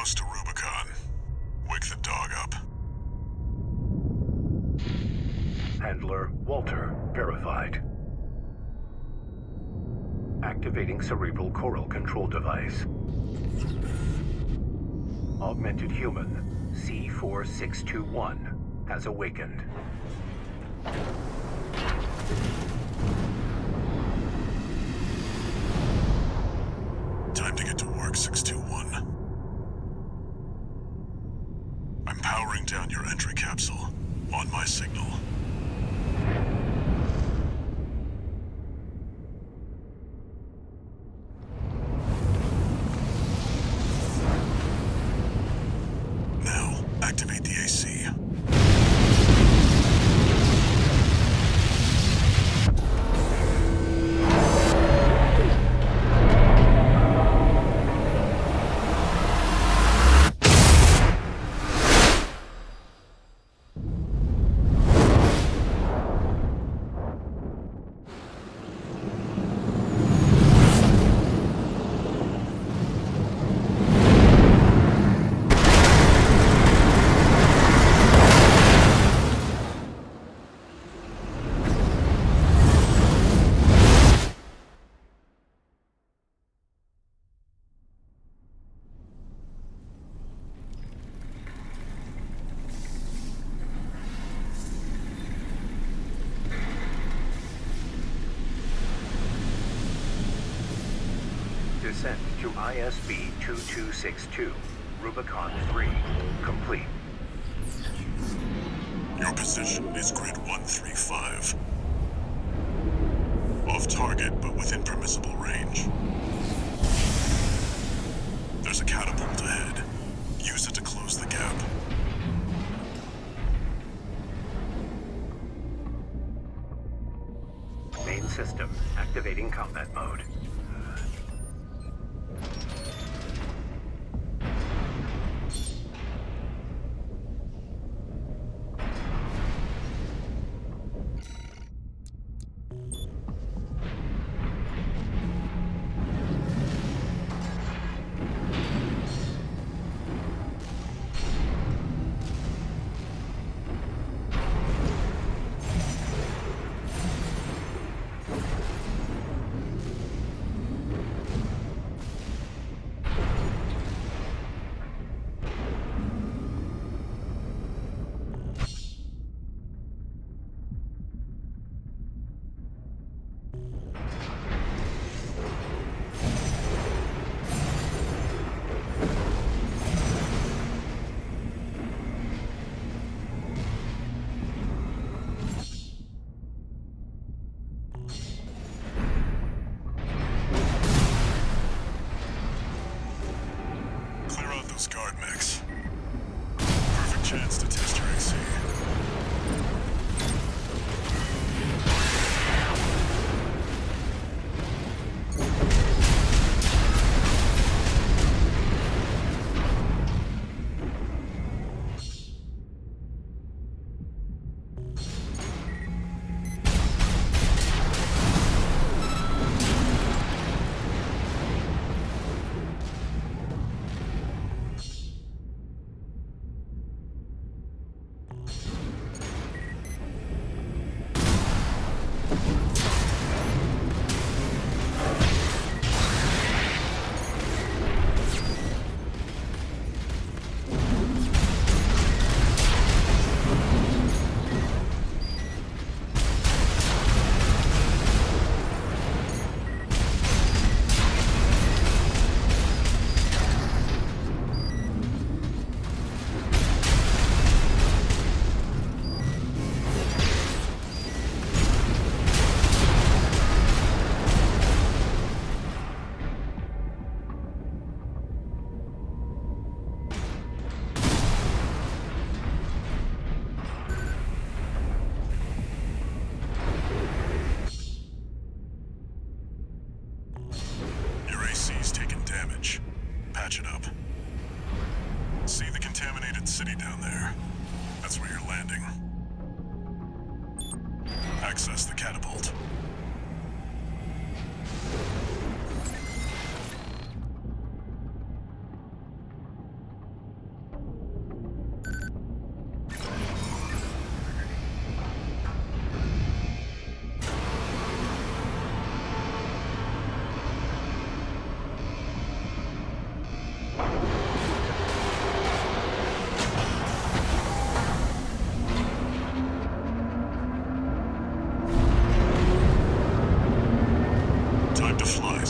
close to Rubicon. Wake the dog up. Handler Walter verified. Activating cerebral coral control device. Augmented human C4621 has awakened. Time to get to work, 621. I'm powering down your entry capsule. On my signal. Now, activate the AC. Descent to ISB 2262, Rubicon 3, complete. Your position is grid 135. Off target, but within permissible range. There's a catapult ahead. Use it to close the gap. Main system activating combat mode. Guard mechs. Perfect chance to test your AC.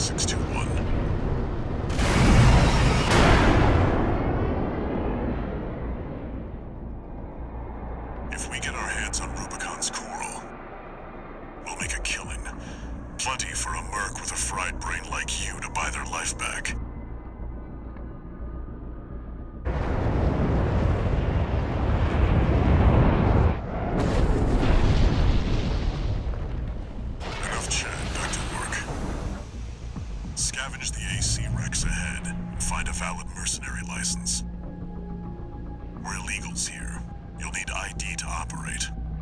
621. If we get our hands on Rubicon's coral, we'll make a killing. Plenty for a merc with a fried brain like you to buy their life back. Enough chat, back to work. Scavenge the AC wrecks ahead and find a valid mercenary license. We're illegals here. You'll need ID to operate.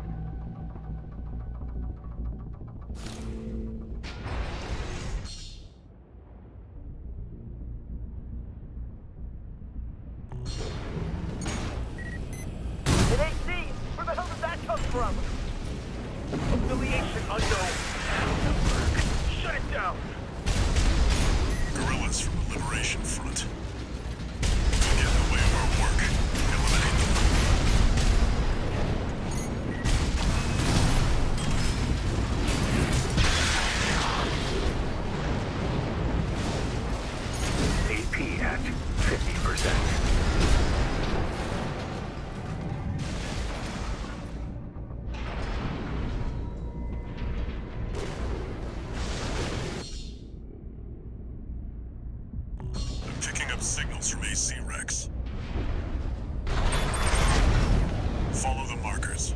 An AC? Where the hell did that come from? Affiliation unknown. Shut it down! Guerrillas from the Liberation Front. They'll get in the way of our work. Eliminate them. AP at 50%. I'm picking up signals from AC Rex. Follow the markers.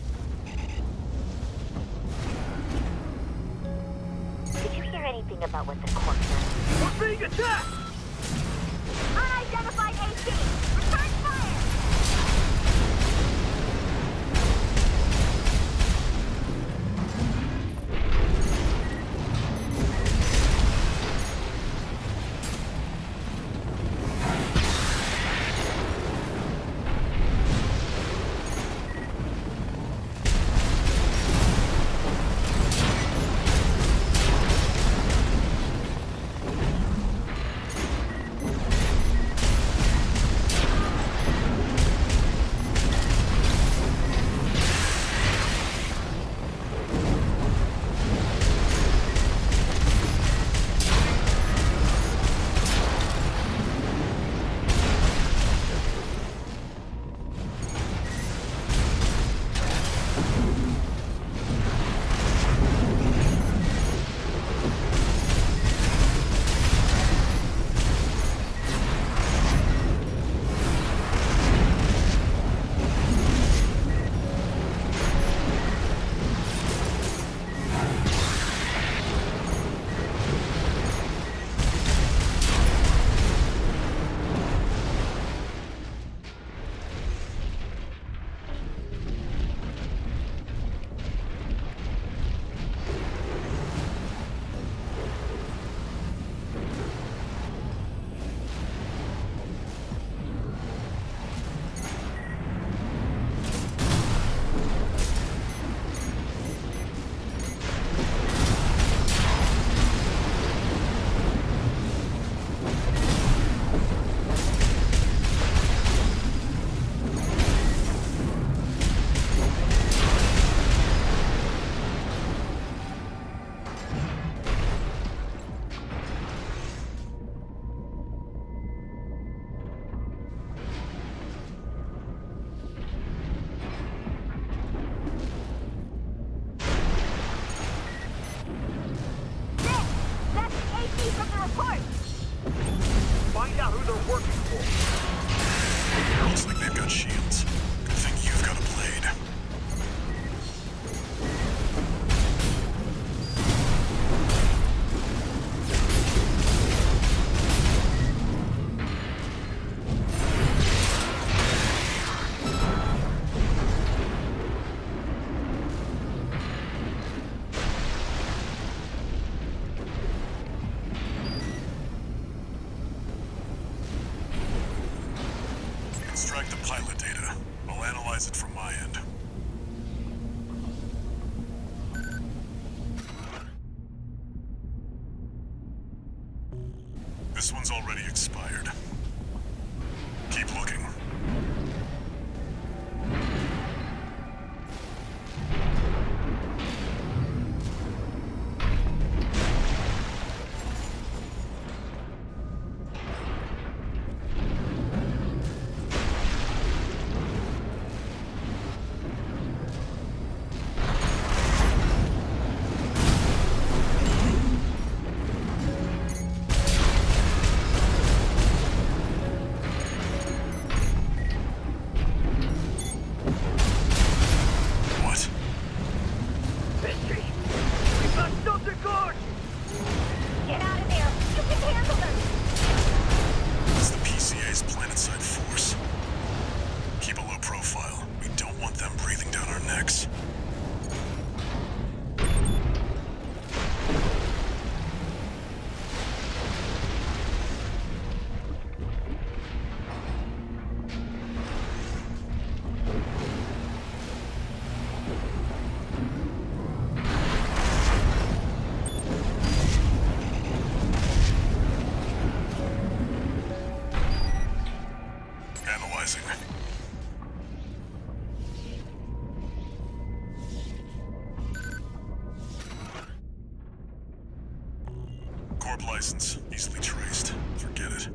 Did you hear anything about what the corp does? We're being attacked! Unidentified AC! Return fire! Find out who they're working for. Looks like they've got shields. Good thing you've got a blade. Extract the pilot data. I'll analyze it from my end. This one's already expired. Keep looking. Corp license, easily traced. Forget it.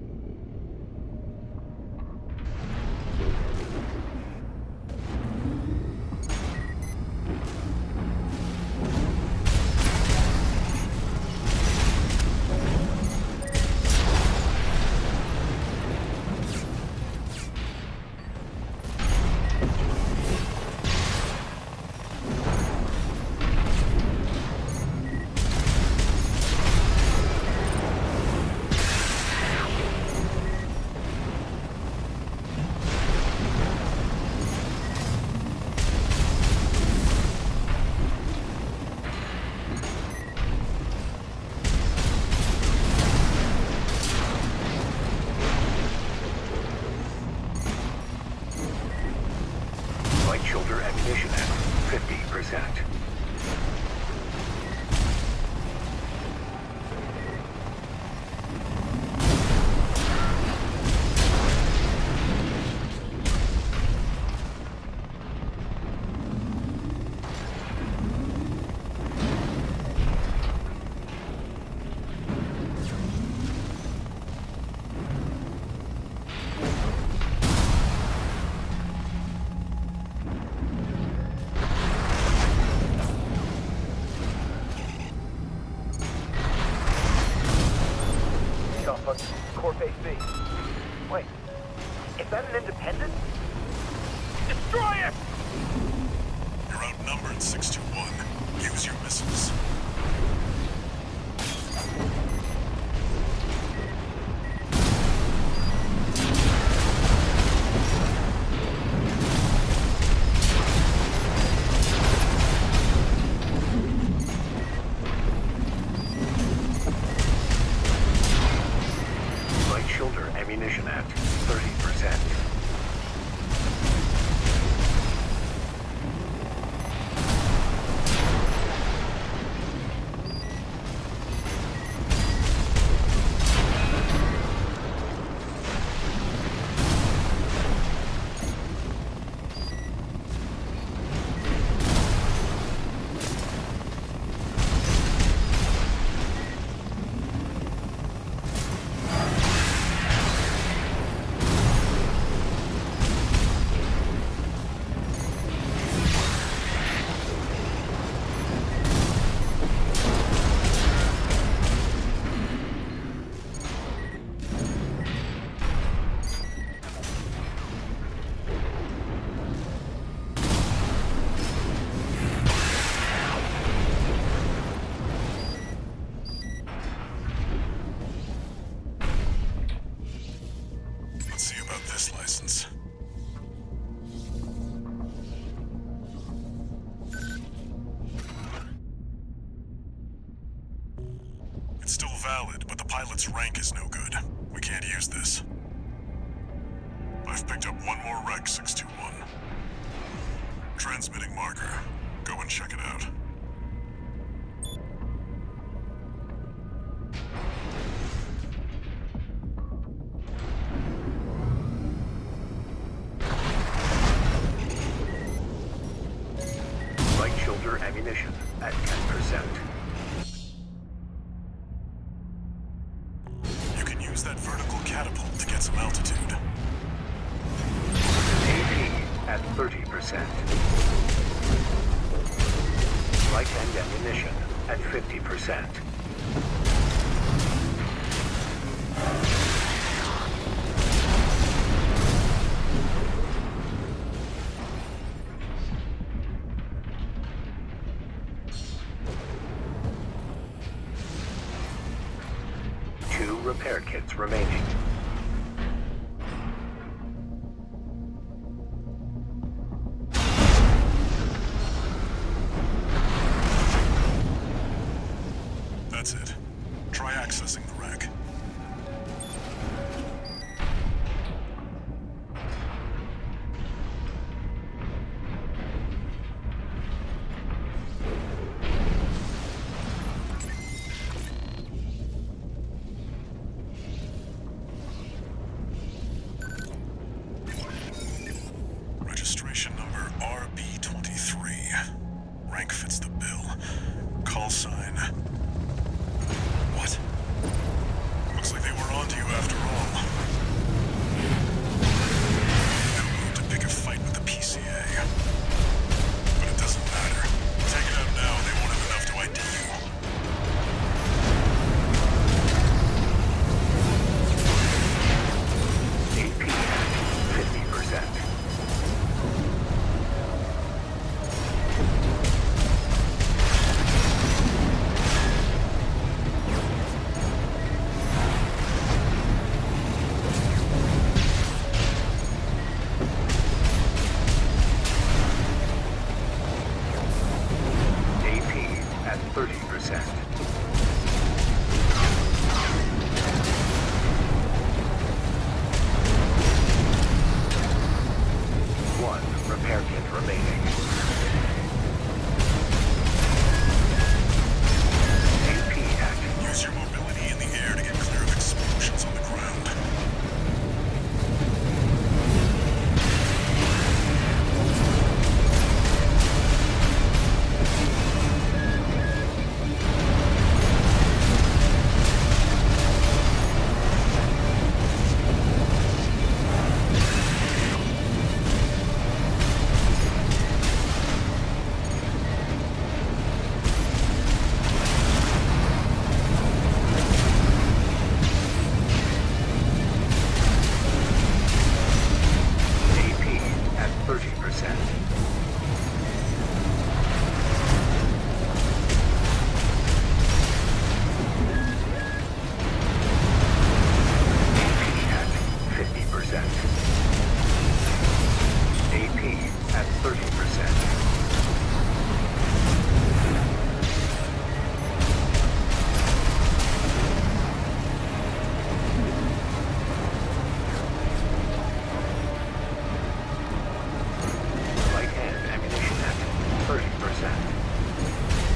Light shoulder ammunition at 50%. Alpha, Corp AC. Wait, is that an independent? Destroy it! You're outnumbered, 621. Use your missiles. Light shoulder ammunition at 30%. Let's see about this license. It's still valid, but the pilot's rank is no good. We can't use this. I've picked up one more wreck, 621. Transmitting marker. Go and check it out. Light shoulder ammunition at 10%. You can use that vertical catapult to get some altitude. AP at 30%. Light end ammunition at 50%. Two repair kits remaining. That's it. Try accessing the wreck. Registration number RB23. Rank fits the bill. Call sign. What? 30%. One repair kit remaining. AP active. Use your mobility in the air to get clear of explosions on the ground. AP at 30%. AP at 50%. AP at 30%. Right hand ammunition at 30%.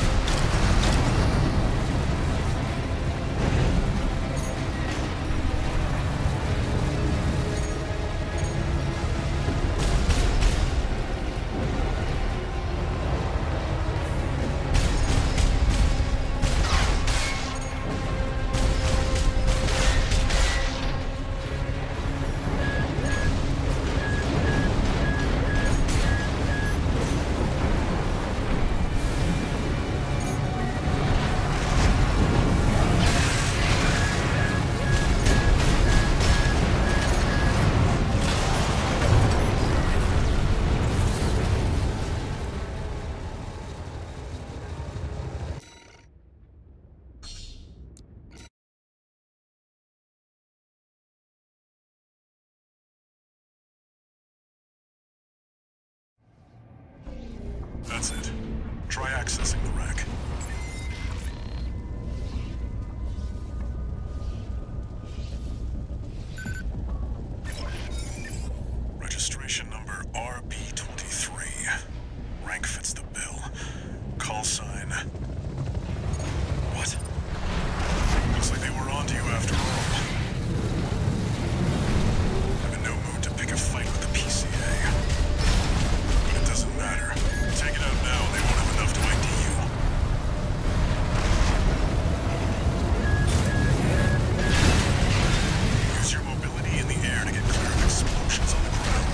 That's it. Try accessing the rack. Registration number RB23. Rank fits the bill. Call sign. What? Looks like they were onto you after all. I'm in no mood to pick a fight with the PCA. But it doesn't matter. Take it out now, they won't have enough to ID you. Use your mobility in the air to get clear of explosions on the ground.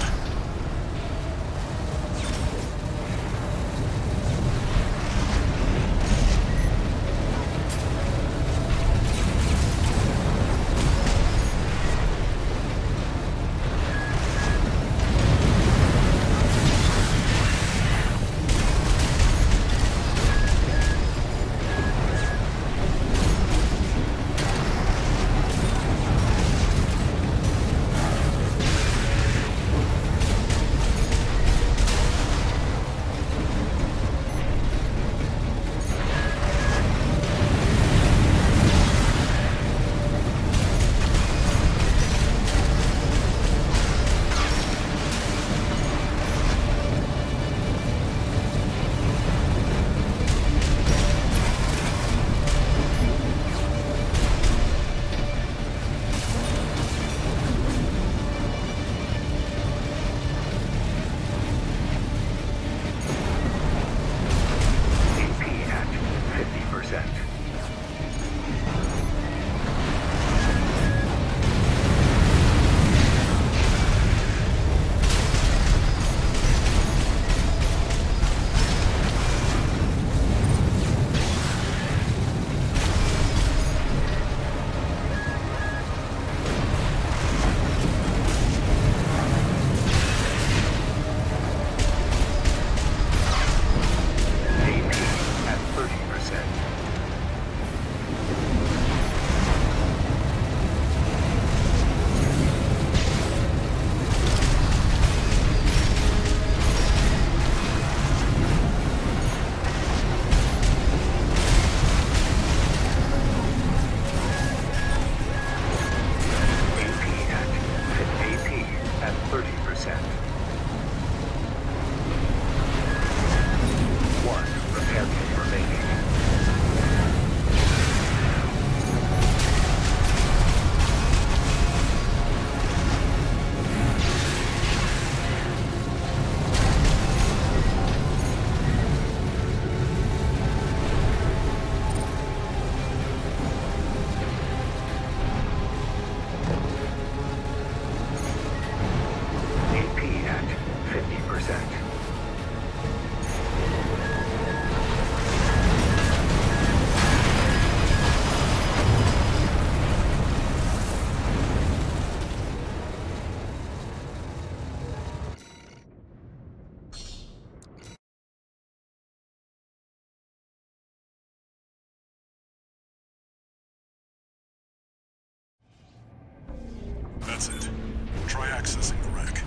Try accessing the wreck.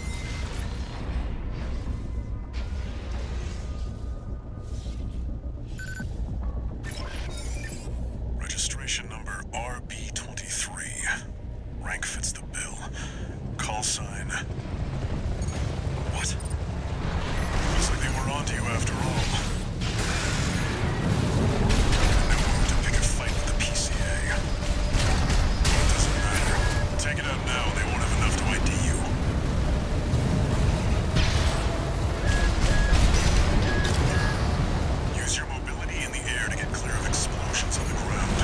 Registration number RB23. Rank fits the bill. Call sign. What? Looks like they were onto you after all. No room to pick a fight with the PCA. But it doesn't matter. Take it out now, they won't have enough to ID you. Use your mobility in the air to get clear of explosions on the ground.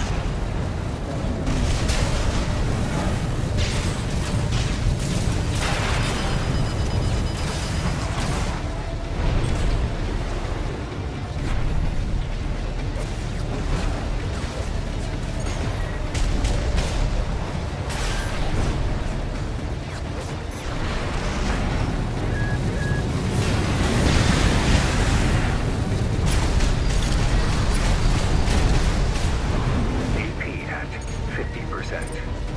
AP at 50%.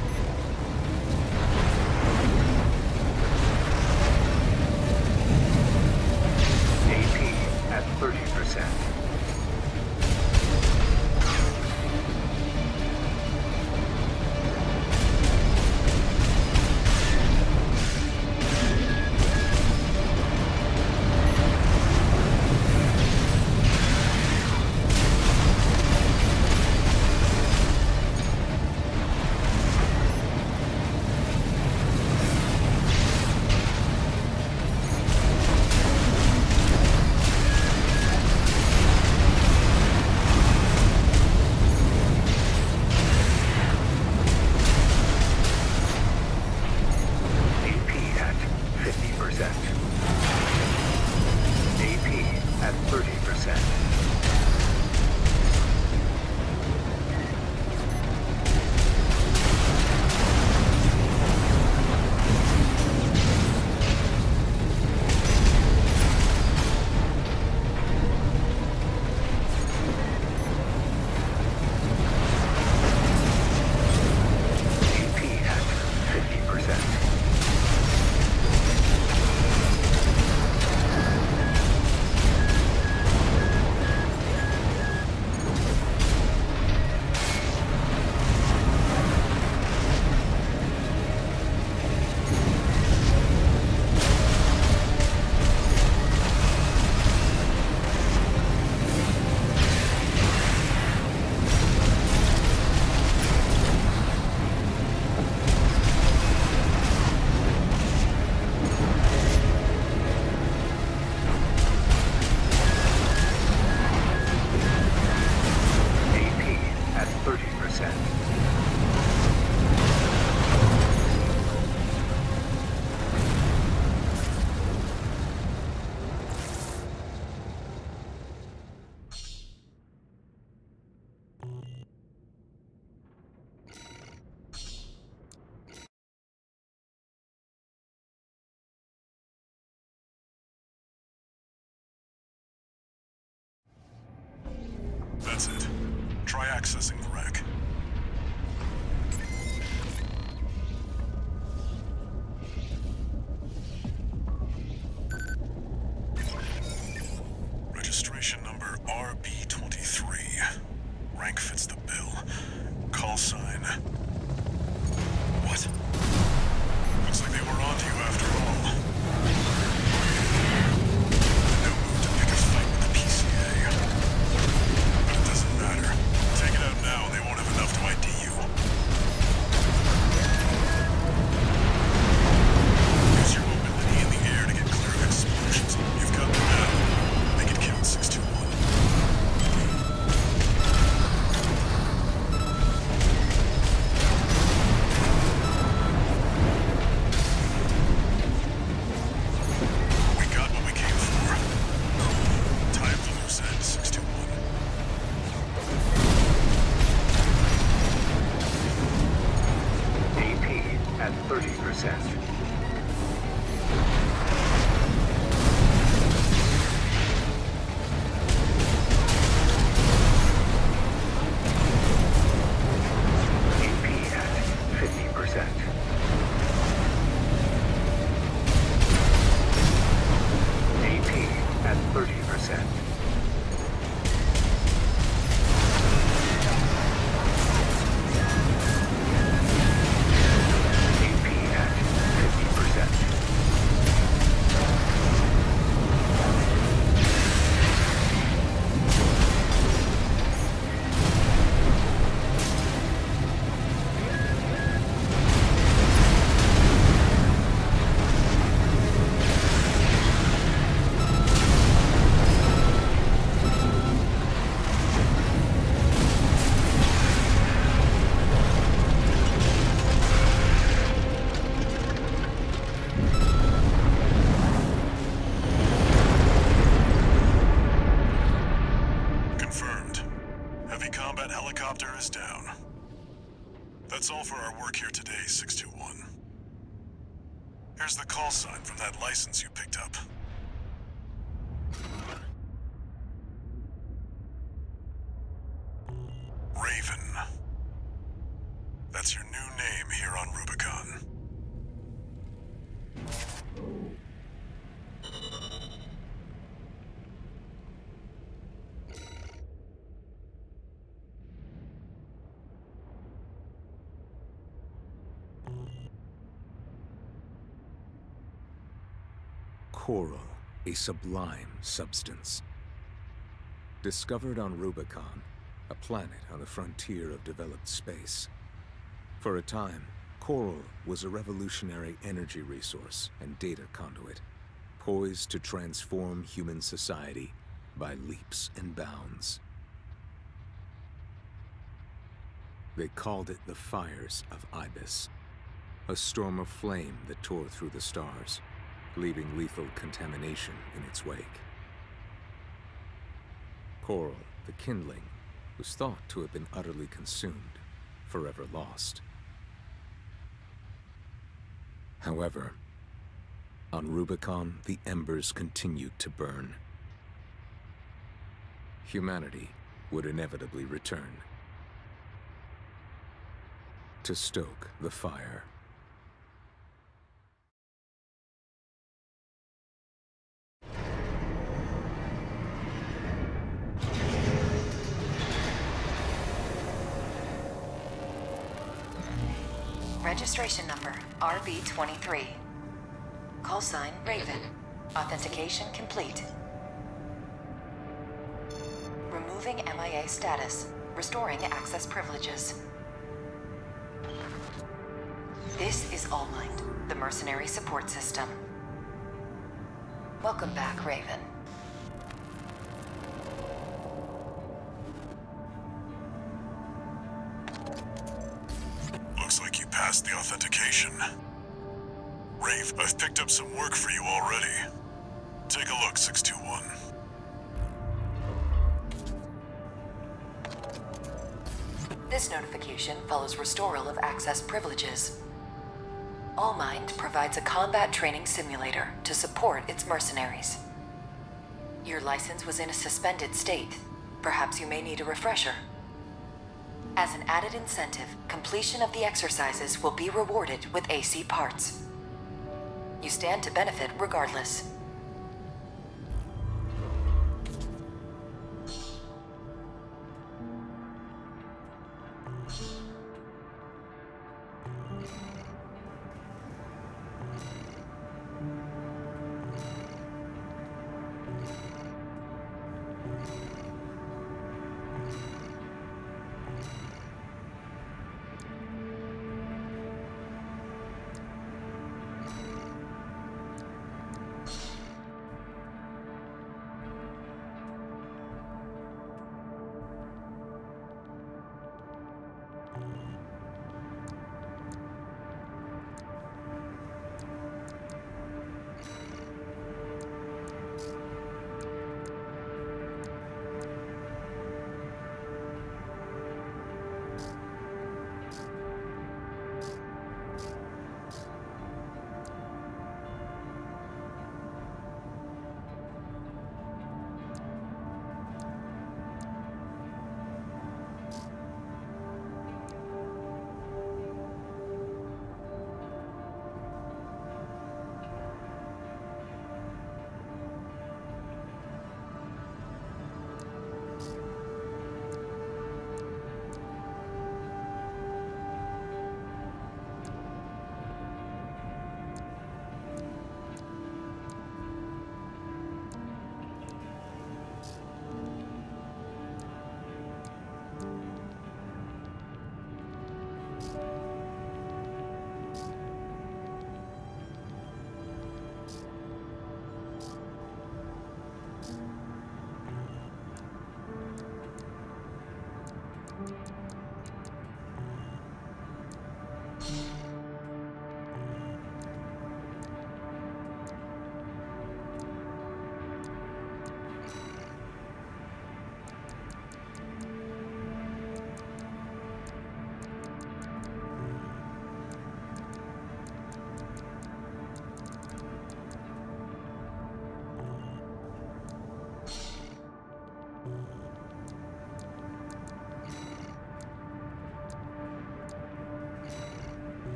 AP at 30%. AP at 50%. AP at 30%. AP at 50%. AP at 30%. That's it. Try accessing the wreck. Registration number RB23. Rank fits the bill. Call sign. What? Looks like they were onto you after all. No move to pick a fight with the PCA. But it doesn't matter. Take it out now, they won't have enough to ID you. Use your mobility in the air to get clear of explosions. You've got them now. Make it count, 621. We got what we came for. Tie up the loose end, 621. AP at 30%. AP at 50%. Heavy combat helicopter is down. That's all for our work here today, 621. Here's the call sign from that license you picked up. Raven. That's your new name here on Rubicon. Coral, a sublime substance. Discovered on Rubicon, a planet on the frontier of developed space. For a time, coral was a revolutionary energy resource and data conduit, poised to transform human society by leaps and bounds. They called it the Fires of Ibis, a storm of flame that tore through the stars, leaving lethal contamination in its wake. Coral, the kindling, was thought to have been utterly consumed, forever lost. However, on Rubicon, the embers continued to burn. Humanity would inevitably return to stoke the fire. Registration number RB23. Call sign Raven. Authentication complete. Removing MIA status. Restoring access privileges. This is Allmind, the mercenary support system. Welcome back, Raven. Looks like you passed the authentication. Rave, I've picked up some work for you already. Take a look, 621. This notification follows restoral of access privileges. Allmind provides a combat training simulator to support its mercenaries. Your license was in a suspended state. Perhaps you may need a refresher. As an added incentive, completion of the exercises will be rewarded with AC parts. You stand to benefit regardless.